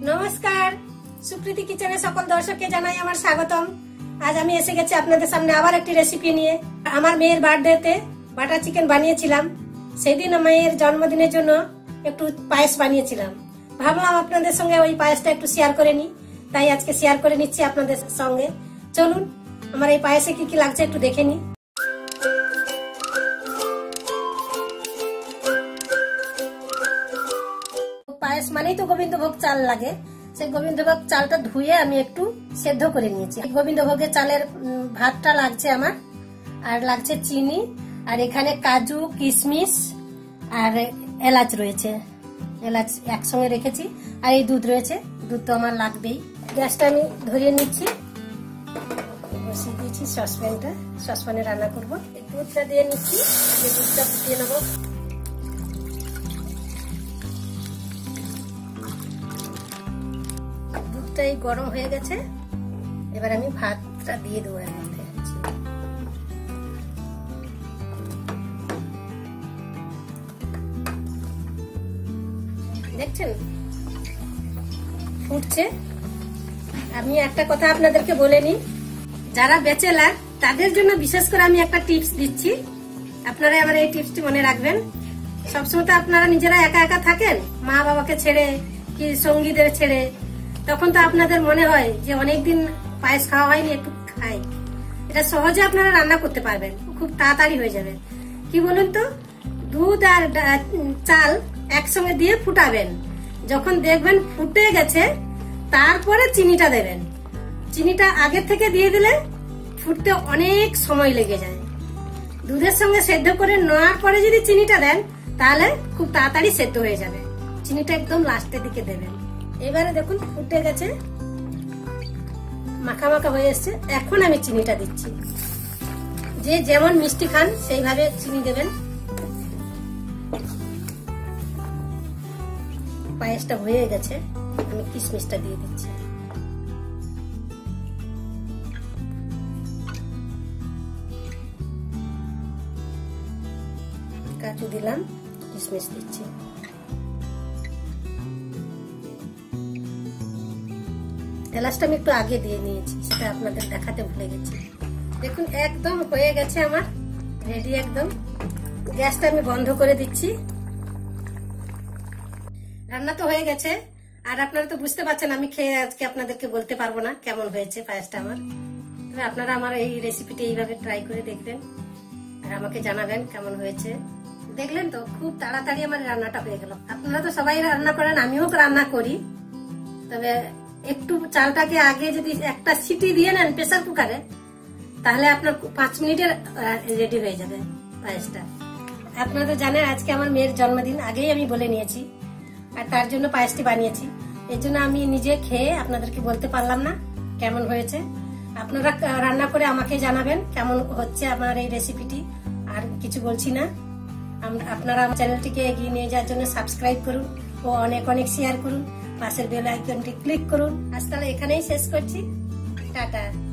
নমস্কার, সুপ্রীতি কিচেনে সকল দর্শককে জানাই আমার স্বাগতম। আজ আমি এসে গেছি আপনাদের সামনে আবার একটি রেসিপি নিয়ে। আমার মেয়ের বার্থডেতে বাটার চিকেন বানিয়েছিলাম। সেদিন মেয়ের জন্মদিনের জন্য একটু পায়েস বানিয়েছিলাম। ভাবলাম আপনাদের সঙ্গে ওই পায়েসটা একটু শেয়ার করে নিই, তাই আজকে শেয়ার করে নিচ্ছি আপনাদের সঙ্গে। চলুন আমার এই পায়েসে কি কি লাগছে একটু দেখে নিই। পায়েস মানেই তো গোবিন্দভোগ চাল লাগে। সেই গোবিন্দভোগ চালটা ধুয়ে আমি একটু সেদ্ধ করে নিয়েছি। গোবিন্দভোগের চালের ভাতটা লাগছে আমার, আর লাগছে চিনি, আর এখানে কাজু, কিশমিশ আর এলাচ রয়েছে। এলাচ একসঙ্গে রেখেছি, আর এই দুধ রয়েছে। দুধ তো আমার লাগবেই। গ্যাসটা আমি ধরিয়ে নিচ্ছি, বসিয়ে দিয়েছি সসপ্যানটা। সসপ্যানে রান্না করবো। দুধটা দিয়ে নিচ্ছি, দুধটা ফুটিয়ে নেবো। দুধটাই গরম হয়ে গেছে, এবার আমি ভাতটা দিয়ে দেবো এর মধ্যে। দেখছেন ফুটছে। আমি একটা কথা আপনাদেরকে বলে নিই, যারা ব্যাচেলার তাদের জন্য বিশেষ করে আমি একটা টিপস দিচ্ছি। আপনারা আমার এই টিপসটি মনে রাখবেন। সবসময় তো আপনারা নিজেরা একা একা থাকেন, মা বাবাকে ছেড়ে কি সঙ্গীদের ছেড়ে, তখন তো আপনাদের মনে হয় যে অনেকদিন পায়েস খাওয়া হয়নি, একটু খাই। এটা সহজে আপনারা রান্না করতে পারবেন, খুব তাড়াতাড়ি হয়ে যাবে। কি বলুন তো, দুধ আর চাল একসঙ্গে দিয়ে ফুটাবেন। যখন দেখবেন ফুটে গেছে, তারপরে চিনিটা দেবেন। চিনিটা আগে থেকে দিয়ে দিলে ফুটতে অনেক সময় লেগে যায়। দুধের সঙ্গে সেদ্ধ করে নেওয়ার পরে যদি চিনিটা দেন, তাহলে খুব তাড়াতাড়ি সেদ্ধ হয়ে যাবে। চিনিটা একদম লাস্টের দিকে দেবেন। এবারে দেখুন ফুটে গেছে, মাখা মাখা হয়ে এসছে। এখন আমি চিনিটা দিচ্ছি। যে যেমন মিষ্টি খান সেইভাবে চিনি দেবেন। পায়েসটা হয়ে গেছে, আমি কিশমিশটা দিয়ে দিচ্ছি। কাজু দিলাম, কিশমিশ দিচ্ছি। এলাচটা আমি একটু আগে দিয়ে নিয়েছি, সেটা আপনাদের দেখাতে ভুলে গেছি। দেখুন একদম হয়ে গেছে আমার, রেডি একদম। গ্যাসটা আমি বন্ধ করে দিচ্ছি। রান্না তো হয়ে গেছে, আর আপনারা তো বুঝতে পারছেন আমি খেয়ে আজকে আপনাদেরকে বলতে পারবো না কেমন হয়েছে পায়েসটা আমার। তবে আপনারা আমার এই রেসিপিটা এইভাবে ট্রাই করে দেখবেন, আর আমাকে জানাবেন কেমন হয়েছে। দেখলেন তো খুব তাড়াতাড়ি আমার রান্নাটা হয়ে গেল। আপনারা তো সবাই রান্না করেন, আমিও রান্না করি। তবে একটু চালটাকে আগে যদি একটা সিটি দিয়ে নেন প্রেসার কুকারে, তাহলে আপনার 5 মিনিটের রেডি হয়ে যাবে পায়েসটা। আপনারা তো জানেন আজকে আমার মেয়ের জন্মদিন, আগেই আমি বলে নিয়েছি, আর তার জন্য পায়েসটি বানিয়েছি। এর জন্য আমি নিজে খেয়ে আপনাদেরকে বলতে পারলাম না কেমন হয়েছে। আপনারা রান্না করে আমাকে জানাবেন কেমন হচ্ছে আমার এই রেসিপিটি। আর কিছু বলছি না, আপনারা আমার চ্যানেলটিকে এগিয়ে নিয়ে যাওয়ার জন্য সাবস্ক্রাইব করুন ও অনেক অনেক শেয়ার করুন। পাশের বেল আইকনটি ক্লিক করুন। আজ তাহলে এখানেই শেষ করছি। টাটা।